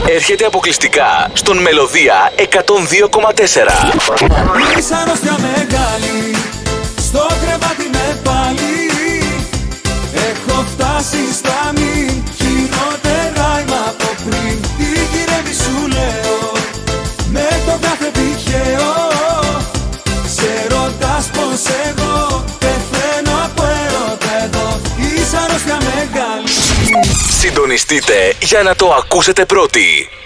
έρχεται αποκλειστικά στον Μελωδία 102,4. Είσαι αρρώστια μεγάλη, στο κρεβάτι με πάλι. Έχω φτάσει στα μη χειρότερα είμαι από πριν. Τι γυρεύει σου λέω, με το κάθε τυχαίο. Σε ρωτάς πως εγώ πεθαίνω από έρωτα εδώ. Είσαι αρρώστια μεγάλη. Συντονιστείτε για να το ακούσετε πρώτοι.